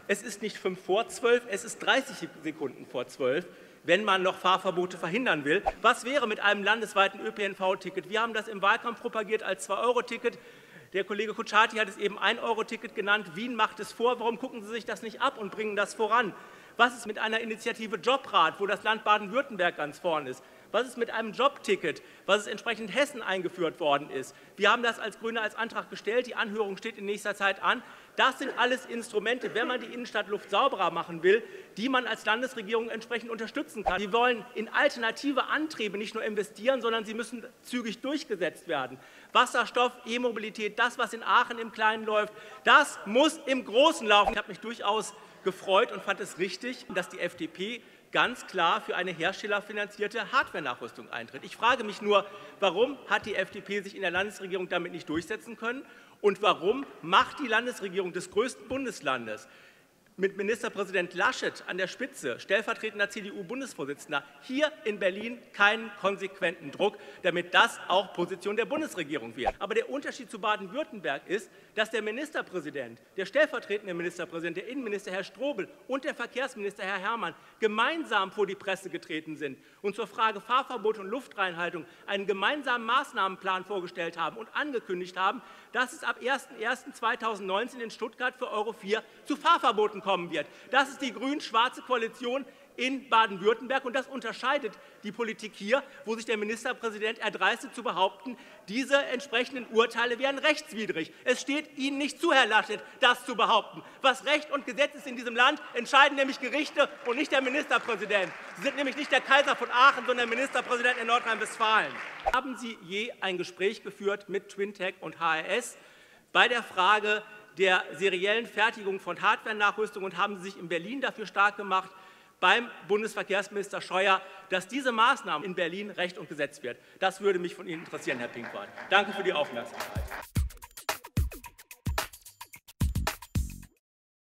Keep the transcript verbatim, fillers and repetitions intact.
Es ist nicht fünf vor zwölf, es ist dreißig Sekunden vor zwölf, wenn man noch Fahrverbote verhindern will. Was wäre mit einem landesweiten Ö P N V-Ticket? Wir haben das im Wahlkampf propagiert als zwei Euro Ticket. Der Kollege Kutschaty hat es eben ein Euro Ticket genannt. Wien macht es vor. Warum gucken Sie sich das nicht ab und bringen das voran? Was ist mit einer Initiative Jobrat, wo das Land Baden-Württemberg ganz vorn ist? Was ist mit einem Jobticket, was es entsprechend in Hessen eingeführt worden ist? Wir haben das als Grüne als Antrag gestellt. Die Anhörung steht in nächster Zeit an. Das sind alles Instrumente, wenn man die Innenstadtluft sauberer machen will, die man als Landesregierung entsprechend unterstützen kann. Wir wollen in alternative Antriebe nicht nur investieren, sondern sie müssen zügig durchgesetzt werden. Wasserstoff, E-Mobilität, das, was in Aachen im Kleinen läuft, das muss im Großen laufen. Ich habe mich durchaus gefreut und fand es richtig, dass die F D P ganz klar für eine herstellerfinanzierte Hardware-Nachrüstung eintritt. Ich frage mich nur, warum hat die F D P sich in der Landesregierung damit nicht durchsetzen können? Und warum macht die Landesregierung des größten Bundeslandes mit Ministerpräsident Laschet an der Spitze, stellvertretender C D U-Bundesvorsitzender, hier in Berlin keinen konsequenten Druck, damit das auch Position der Bundesregierung wird? Aber der Unterschied zu Baden-Württemberg ist, dass der Ministerpräsident, der stellvertretende Ministerpräsident, der Innenminister Herr Strobel und der Verkehrsminister Herr Herrmann gemeinsam vor die Presse getreten sind und zur Frage Fahrverbot und Luftreinhaltung einen gemeinsamen Maßnahmenplan vorgestellt haben und angekündigt haben, dass es ab erster erster zweitausendneunzehn in Stuttgart für Euro vier zu Fahrverboten kommen wird. Das ist die grün-schwarze Koalition in Baden-Württemberg, und das unterscheidet die Politik hier, wo sich der Ministerpräsident erdreistet zu behaupten, diese entsprechenden Urteile wären rechtswidrig. Es steht Ihnen nicht zu, Herr Laschet, das zu behaupten. Was Recht und Gesetz ist in diesem Land, entscheiden nämlich Gerichte und nicht der Ministerpräsident. Sie sind nämlich nicht der Kaiser von Aachen, sondern der Ministerpräsident in Nordrhein-Westfalen. Haben Sie je ein Gespräch geführt mit Twintech und H R S bei der Frage der seriellen Fertigung von Hardware-Nachrüstung, und haben Sie sich in Berlin dafür stark gemacht, beim Bundesverkehrsminister Scheuer, dass diese Maßnahme in Berlin Recht und Gesetz wird? Das würde mich von Ihnen interessieren, Herr Pinkwart. Danke für die Aufmerksamkeit.